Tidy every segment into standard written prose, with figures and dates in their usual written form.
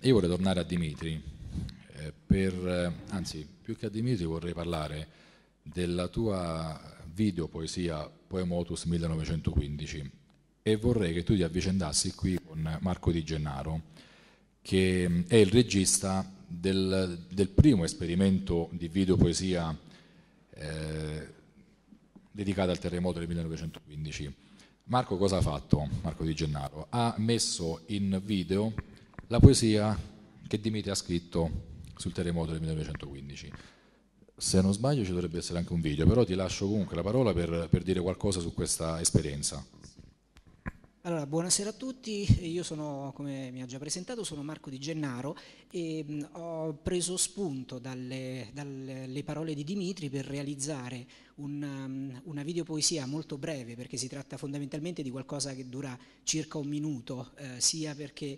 io vorrei tornare a Dimitri, anzi, più che a Dimitri vorrei parlare della tua videopoesia Poemotus 1915 e vorrei che tu ti avvicendassi qui con Marco Di Gennaro, che è il regista del primo esperimento di videopoesia dedicata al terremoto del 1915. Marco cosa ha fatto? Marco Di Gennaro ha messo in video la poesia che Dimitri ha scritto sul terremoto del 1915. Se non sbaglio ci dovrebbe essere anche un video, però ti lascio comunque la parola per dire qualcosa su questa esperienza. Allora, buonasera a tutti, io sono, come mi ha già presentato, sono Marco Di Gennaro e ho preso spunto dalle parole di Dimitri per realizzare una videopoesia molto breve, perché si tratta fondamentalmente di qualcosa che dura circa un minuto, sia perché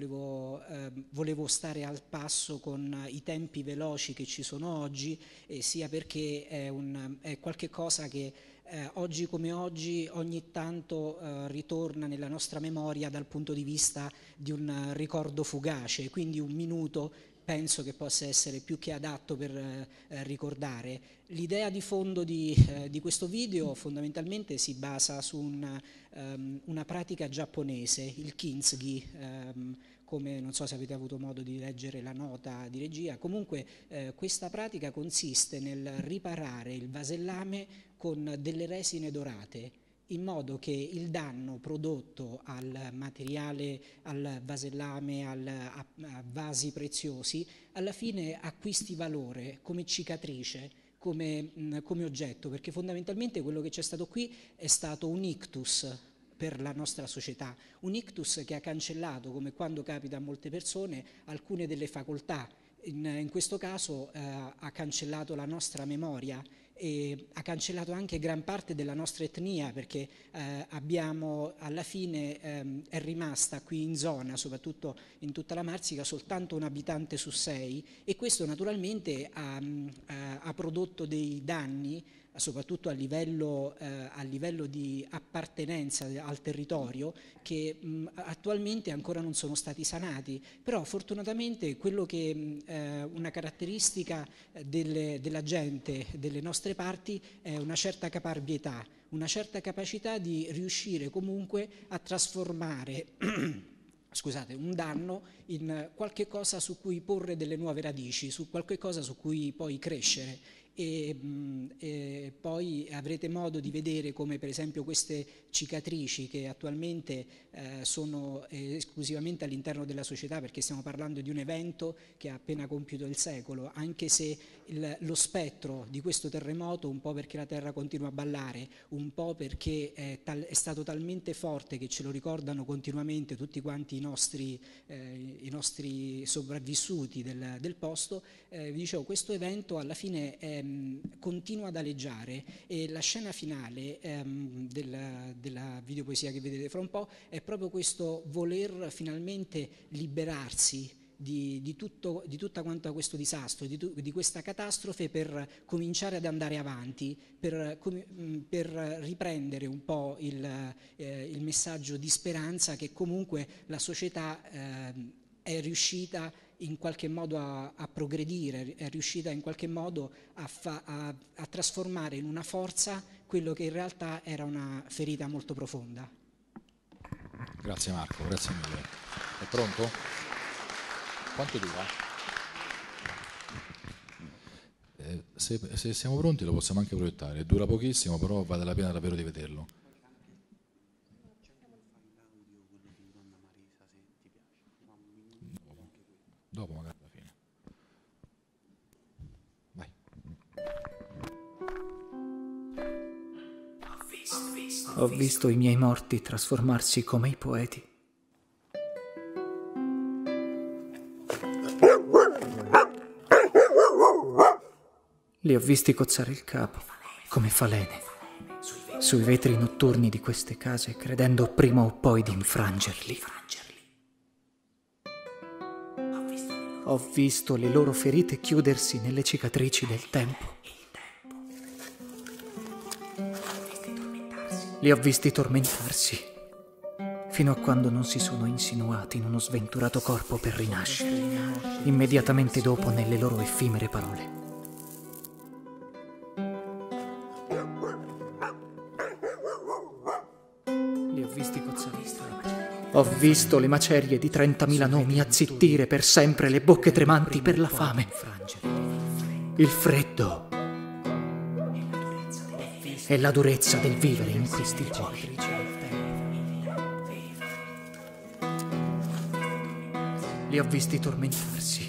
volevo stare al passo con i tempi veloci che ci sono oggi, e sia perché è qualche cosa che oggi come oggi ogni tanto ritorna nella nostra memoria dal punto di vista di un ricordo fugace, quindi un minuto penso che possa essere più che adatto per ricordare. L'idea di fondo di questo video fondamentalmente si basa su una pratica giapponese, il kintsugi, come non so se avete avuto modo di leggere la nota di regia. Comunque questa pratica consiste nel riparare il vasellame con delle resine dorate, in modo che il danno prodotto al materiale, al vasellame, a vasi preziosi, alla fine acquisti valore come cicatrice, come oggetto, perché fondamentalmente quello che c'è stato qui è stato un ictus per la nostra società, un ictus che ha cancellato, come quando capita a molte persone, alcune delle facoltà. In questo caso ha cancellato la nostra memoria e ha cancellato anche gran parte della nostra etnia, perché abbiamo alla fine è rimasta qui in zona, soprattutto in tutta la Marsica, soltanto un abitante su 6, e questo naturalmente ha prodotto dei danni soprattutto a livello di appartenenza al territorio, che attualmente ancora non sono stati sanati. Però fortunatamente quello che una caratteristica della gente delle nostre parti è una certa caparbietà, una certa capacità di riuscire comunque a trasformare scusate, un danno in qualche cosa su cui porre delle nuove radici, su qualche cosa su cui poi crescere. E poi avrete modo di vedere come per esempio queste cicatrici, che attualmente sono esclusivamente all'interno della società, perché stiamo parlando di un evento che ha appena compiuto il secolo, anche se lo spettro di questo terremoto, un po' perché la terra continua a ballare, un po' perché è stato talmente forte che ce lo ricordano continuamente tutti quanti i nostri sopravvissuti del posto, vi dicevo, questo evento alla fine continua ad aleggiare, e la scena finale della videopoesia che vedete fra un po' è proprio questo voler finalmente liberarsi di tutta quanta questo disastro, di questa catastrofe, per cominciare ad andare avanti, per riprendere un po' il messaggio di speranza che comunque la società è riuscita in qualche modo a progredire, è riuscita in qualche modo a trasformare in una forza quello che in realtà era una ferita molto profonda. Grazie Marco, grazie mille. È pronto? Quanto dura? Se siamo pronti lo possiamo anche proiettare, dura pochissimo, però vale la pena davvero di vederlo. Dopo magari alla fine. Vai. Ho visto i miei morti trasformarsi come i poeti. Li ho visti cozzare il capo, come falene, sui vetri notturni di queste case, credendo prima o poi di infrangerli. Ho visto le loro ferite chiudersi nelle cicatrici del tempo. Li ho visti tormentarsi, fino a quando non si sono insinuati in uno sventurato corpo per rinascere, immediatamente dopo nelle loro effimere parole. Li ho visti cozzare in strada. Ho visto le macerie di 30.000 nomi azzittire per sempre le bocche tremanti per la fame, il freddo e la durezza del vivere in questi cuori. Li ho visti tormentarsi